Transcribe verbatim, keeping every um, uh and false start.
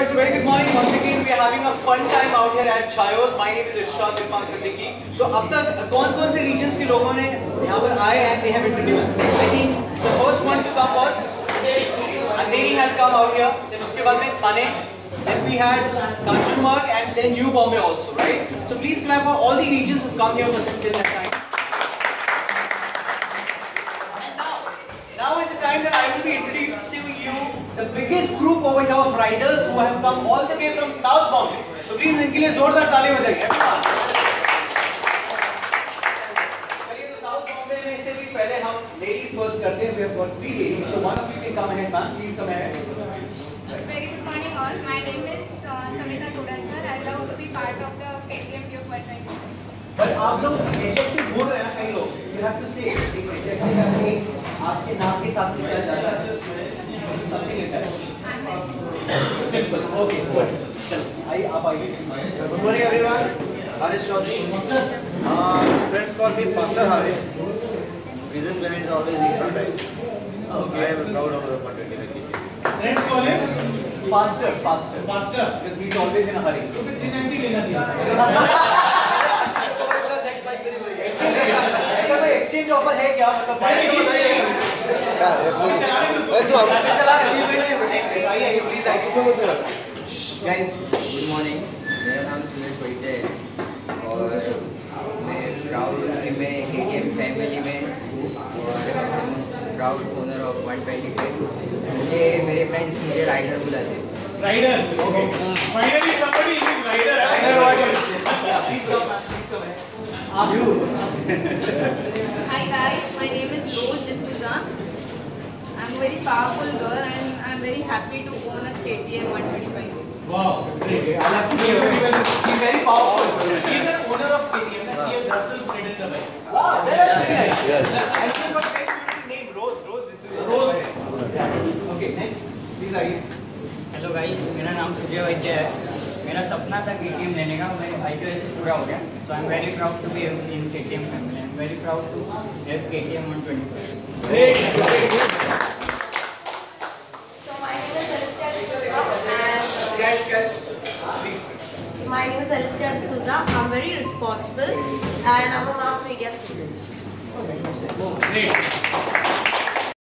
so very good morning once again. We are having a fun time out here at Chayos. My name is Irshad Irfan Siddiqui. So अब तक कौन-कौन से regions के लोगों ने यहाँ पर आए and they have introduced. I think the first one to come was Andheri had come out here. Then उसके बाद में Thane. Then we had Kanchanmarg and then New Bombay also, right? So please clap for all the regions who come here for till that time. And now, now is the time that I will be introducing you the biggest group over here of riders who have come all the way from South Bombay. So please इनके लिए जोरदार ताली बजाइए everyone. चलिए तो South Bombay में से भी पहले हम ladies first करते हैं. We have got three ladies. So one of you can come ahead, ma'am. Please come ahead. Very good morning all. My name is uh, Samita Tudankar. I love to be part of the K T M Youth one twenty-five. But आप लोग adjective बोल रहे हैं कई लोग. You have to say एक adjective का एक आपके नाम के साथ क्या जाता है? Something like that. I'm very Simple. Okay. Good. चलो आइए आप आइए. Good morning everyone. Harish Chaudhary. Uh, friends call me Faster Harish. Reason behind is always equal time. Okay. I am proud of the content in the K T M. Friends call him faster, faster, Faster. because he's always in a hurry. तो फिर three ninety लेना चाहिए. Next bike very very. ऐसा कोई exchange offer है क्या? मतलब भाई तो बताइए. अरे तू हम चला रहे. आइए आइए please आइए. Guys, good morning. मेरा नाम सुरेश वैद्य है और मैं प्राउड मैं K T M फैमिली में proud owner of one twenty-five. मुझे मेरे फ्रेंड्स मुझे राइडर बुलाते हैं. Rider. Okay. Finally somebody is rider. Rider what? Yeah, please come, man. Please come. Are you? Hi guys, my name is Rose D'Souza. I'm a very powerful girl and I'm very happy to own a K T M one twenty-five. Wow. Great. I love to hear it. She's very powerful. She is an owner of K T M. She has herself ridden the bike. Wow, that's very nice. Yes. And she's got a very beautiful name, Rose. Rose D'Souza. Rose. Yeah. Okay, next. Please आइए. Hello guys, मेरा नाम सूर्य वैद्य है. मेरा सपना था K T M लेने का. मैं आई टी एस पूरा हो गया. So I'm very proud to be in K T M family. I'm very proud to have K T M one twenty-five. Great. So my name is Alicia D'Souza and Catch, catch. Please. my name is Alicia D'Souza. I'm very responsible and I'm a mass media student. Great.